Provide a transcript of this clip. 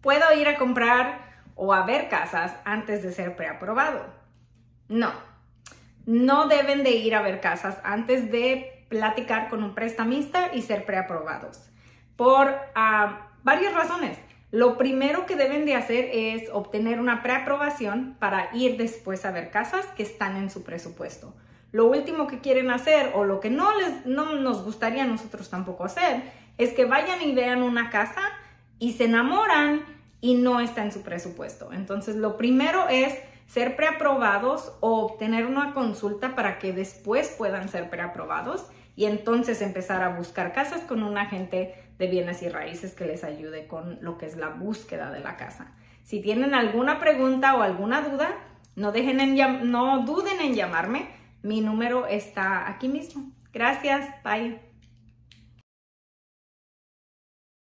¿puedo ir a comprar o a ver casas antes de ser preaprobado? No, no deben de ir a ver casas antes de platicar con un prestamista y ser preaprobados por varias razones. Lo primero que deben de hacer es obtener una preaprobación para ir después a ver casas que están en su presupuesto. Lo último que quieren hacer, o lo que no nos gustaría a nosotros tampoco hacer, es que vayan y vean una casa y se enamoran y no está en su presupuesto. Entonces, lo primero es ser preaprobados o obtener una consulta para que después puedan ser preaprobados y entonces empezar a buscar casas con un agente de bienes y raíces que les ayude con lo que es la búsqueda de la casa. Si tienen alguna pregunta o alguna duda, no duden en llamarme. Mi número está aquí mismo. Gracias. Bye.